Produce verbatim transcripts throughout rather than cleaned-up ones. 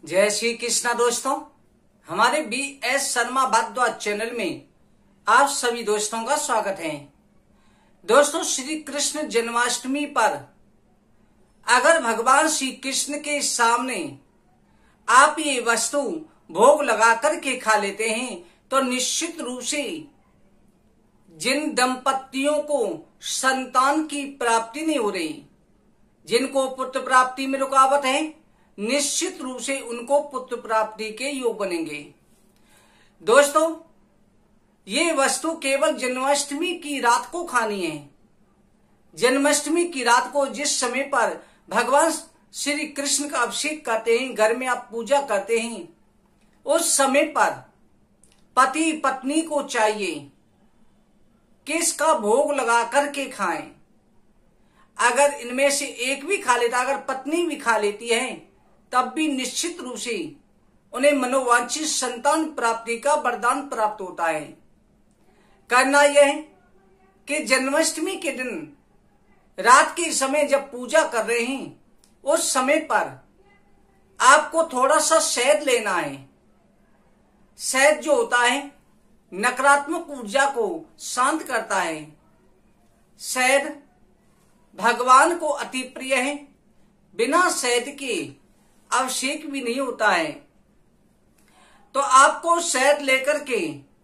जय श्री कृष्णा दोस्तों, हमारे B S Sharma Bharadwaj channel में आप सभी दोस्तों का स्वागत है। दोस्तों, श्री कृष्ण जन्माष्टमी पर अगर भगवान श्री कृष्ण के सामने आप ये वस्तु भोग लगा करके खा लेते हैं तो निश्चित रूप से जिन दंपतियों को संतान की प्राप्ति नहीं हो रही, जिनको पुत्र प्राप्ति में रुकावट है, निश्चित रूप से उनको पुत्र प्राप्ति के योग बनेंगे। दोस्तों, ये वस्तु केवल जन्माष्टमी की रात को खानी है। जन्माष्टमी की रात को जिस समय पर भगवान श्री कृष्ण का अभिषेक करते हैं, घर में आप पूजा करते हैं, उस समय पर पति पत्नी को चाहिए कि इसका भोग लगा करके खाएं। अगर इनमें से एक भी खा लेता, अगर पत्नी भी खा लेती है, तब भी निश्चित रूप से उन्हें मनोवांछित संतान प्राप्ति का वरदान प्राप्त होता है। करना यह है कि जन्माष्टमी के दिन रात के समय जब पूजा कर रहे हैं, उस समय पर आपको थोड़ा सा शहद लेना है। शहद जो होता है नकारात्मक ऊर्जा को शांत करता है। शहद भगवान को अति प्रिय है। बिना शहद के अभिषेक भी नहीं होता है। तो आपको शहद लेकर के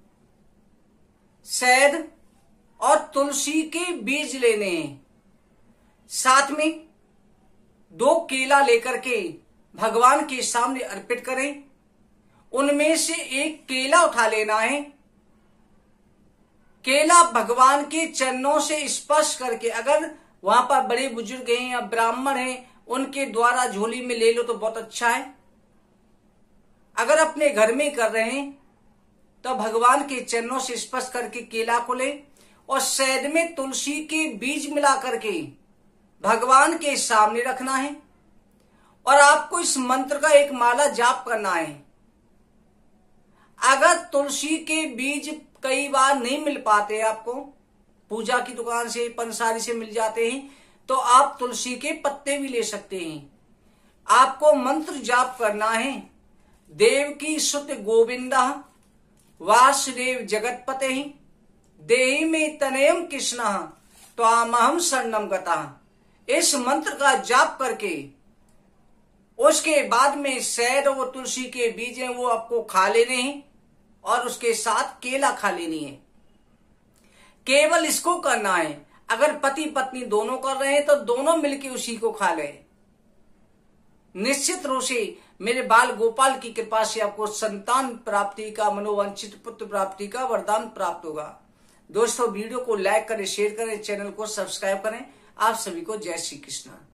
शहद और तुलसी के बीज लेने हैं। साथ में दो केला लेकर के भगवान के सामने अर्पित करें। उनमें से एक केला उठा लेना है। केला भगवान के चरणों से स्पर्श करके, अगर वहां पर बड़े बुजुर्ग हैं या ब्राह्मण हैं, उनके द्वारा झोली में ले लो तो बहुत अच्छा है। अगर अपने घर में कर रहे हैं तो भगवान के चरणों से स्पर्श करके केला को ले और शहद में तुलसी के बीज मिला करके भगवान के सामने रखना है। और आपको इस मंत्र का एक माला जाप करना है। अगर तुलसी के बीज कई बार नहीं मिल पाते, आपको पूजा की दुकान से, पंसारी से मिल जाते हैं, तो आप तुलसी के पत्ते भी ले सकते हैं। आपको मंत्र जाप करना है। देवकी सुत गोविंदा वासुदेव जगतपते देहि में तनयम कृष्ण त्वामहम शरणम गतः। इस मंत्र का जाप करके उसके बाद में शहद और तुलसी के बीज हैं वो आपको खा लेने हैं और उसके साथ केला खा लेनी है। केवल इसको करना है। अगर पति पत्नी दोनों कर रहे हैं तो दोनों मिलके उसी को खा लें। निश्चित रूप से मेरे बाल गोपाल की कृपा से आपको संतान प्राप्ति का, मनोवांछित पुत्र प्राप्ति का वरदान प्राप्त होगा। दोस्तों, वीडियो को लाइक करें, शेयर करें, चैनल को सब्सक्राइब करें। आप सभी को जय श्री कृष्ण।